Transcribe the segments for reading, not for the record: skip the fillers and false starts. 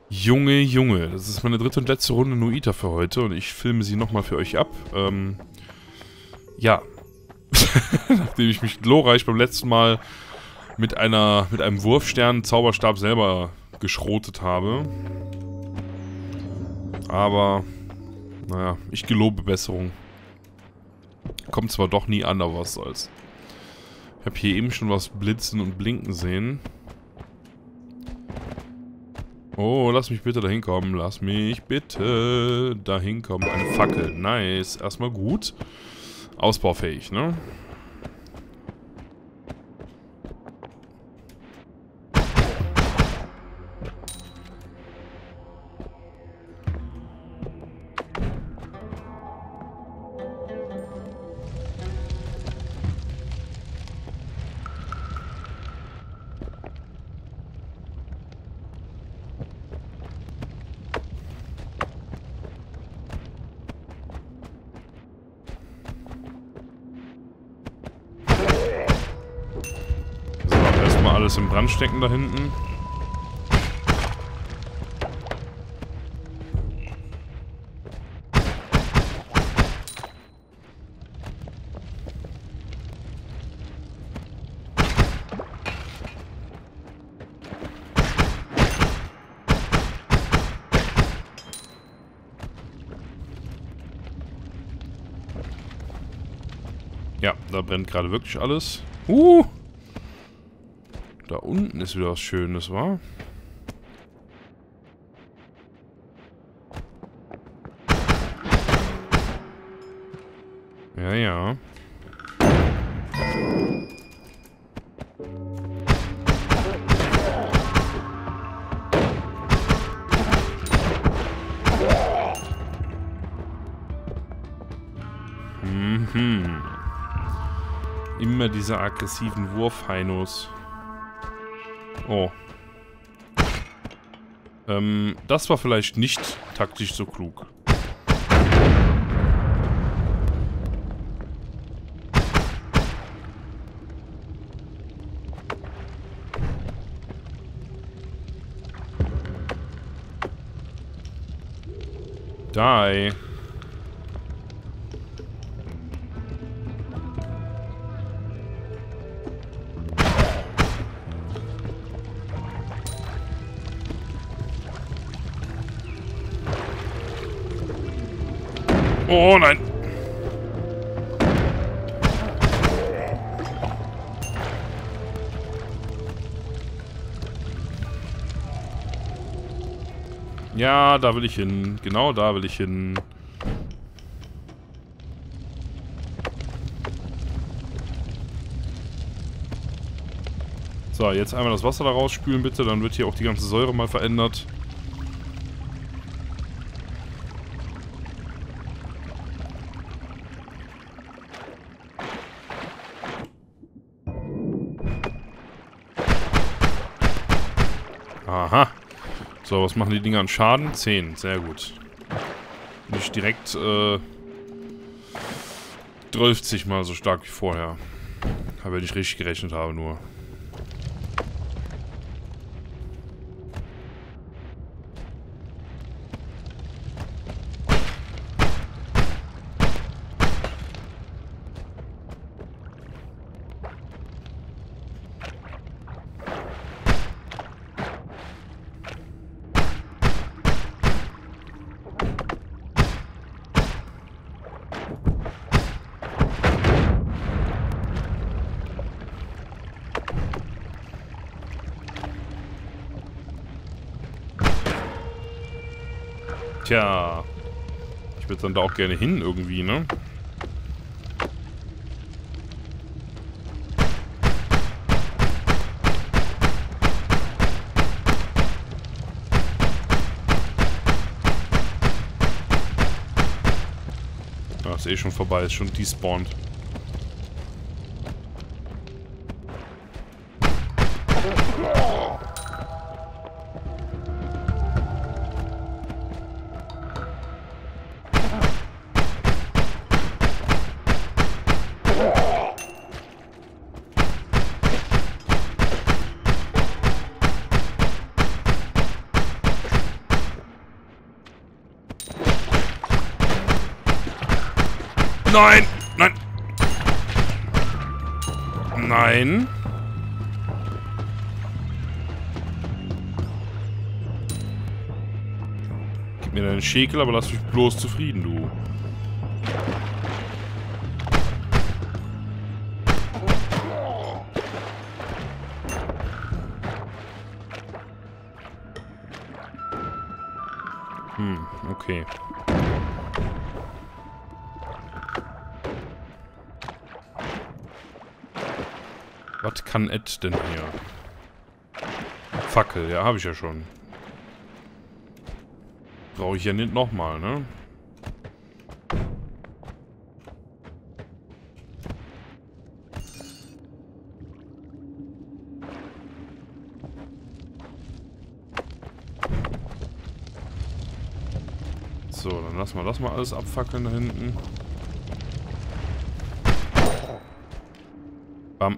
Junge, Junge, das ist meine dritte und letzte Runde Noita für heute und ich filme sie nochmal für euch ab. Ja. Nachdem ich mich glorreich beim letzten Mal mit einem Wurfstern-Zauberstab selber geschrotet habe. Aber, naja, ich gelobe Besserung. Kommt zwar doch nie an, aber was soll's. Ich habe hier eben schon was blitzen und blinken sehen. Oh, lass mich bitte dahin kommen. Lass mich bitte dahin kommen. Eine Fackel. Nice. Erstmal gut. Ausbaufähig, ne? Alles im Brand stecken da hinten. Ja, da brennt gerade wirklich alles. Da unten ist wieder was Schönes, wa? Ja, ja. Immer diese aggressiven Wurfheinos. Oh. Das war vielleicht nicht taktisch so klug. Die. Oh nein! Ja, da will ich hin. Genau da will ich hin. So, jetzt einmal das Wasser da rausspülen bitte, dann wird hier auch die ganze Säure mal verändert. Aha. So, was machen die Dinger an Schaden? 10, sehr gut. Nicht direkt 30 mal so stark wie vorher. Aber wenn ich richtig gerechnet habe nur. Tja, ich würde dann da auch gerne hin irgendwie, ne? Ah, ist eh schon vorbei, ist schon despawned. Nein! Nein! Nein! Gib mir deinen Schäkel, aber lass mich bloß zufrieden, du. Okay. Was kann Ed denn hier? Fackel, ja, habe ich ja schon. Brauche ich ja nicht nochmal, ne? So, dann lassen wir das mal alles abfackeln da hinten. Bam.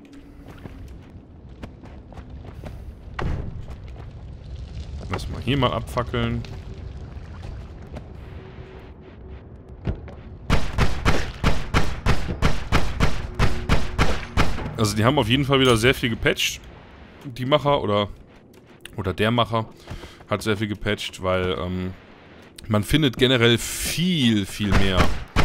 Lassen wir hier mal abfackeln. Also die haben auf jeden Fall wieder sehr viel gepatcht. Die Macher oder der Macher hat sehr viel gepatcht, weil man findet generell viel mehr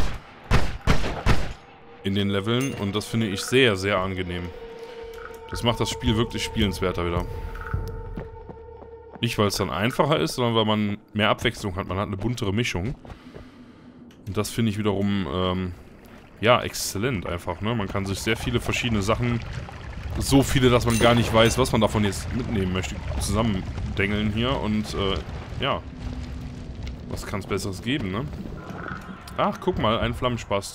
in den Leveln und das finde ich sehr, sehr angenehm. Das macht das Spiel wirklich spielenswerter wieder. Nicht, weil es dann einfacher ist, sondern weil man mehr Abwechslung hat. Man hat eine buntere Mischung. Und das finde ich wiederum, ja, exzellent einfach, ne? Man kann sich sehr viele verschiedene Sachen, so viele, dass man gar nicht weiß, was man davon jetzt mitnehmen möchte, zusammendengeln hier und, ja. Was kann es Besseres geben, ne? Ach, guck mal, ein Flammenspast.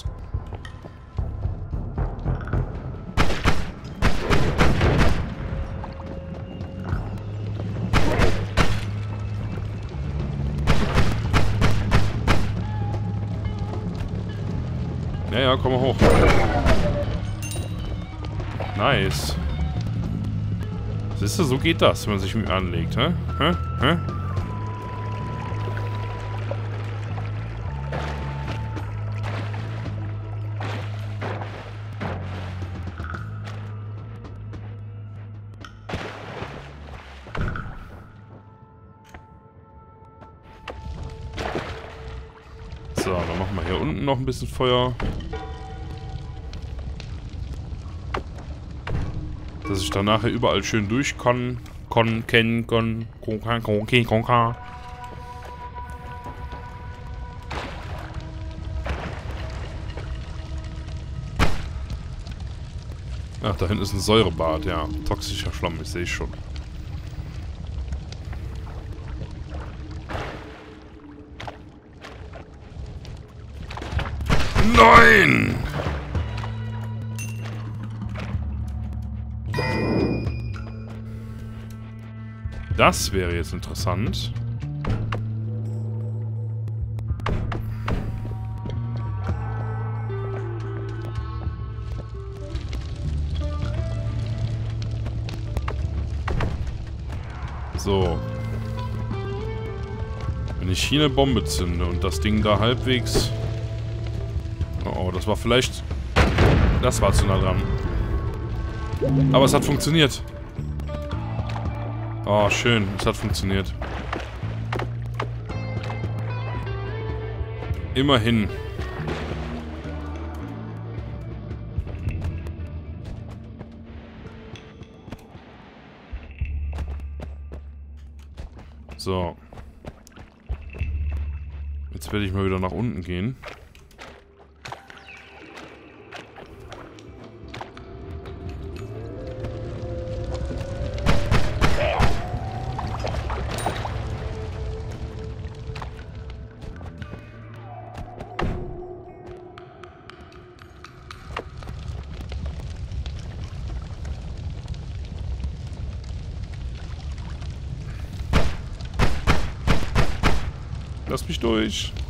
Ja, komm mal hoch. Nice. Siehst du, so geht das, wenn man sich mit anlegt, hä? Hä? So, dann machen wir hier unten noch ein bisschen Feuer. Dass ich dann nachher überall schön durch Ach, da hinten ist ein Säurebad, ja. Toxischer Schlamm, ich sehe es schon. Nein! Das wäre jetzt interessant. So. Wenn ich hier eine Bombe zünde und das Ding da halbwegs... Oh, das war vielleicht... Das war zu nah dran. Aber es hat funktioniert. Oh, schön. Es hat funktioniert. Immerhin. So. Jetzt werde ich mal wieder nach unten gehen. Lass mich durch.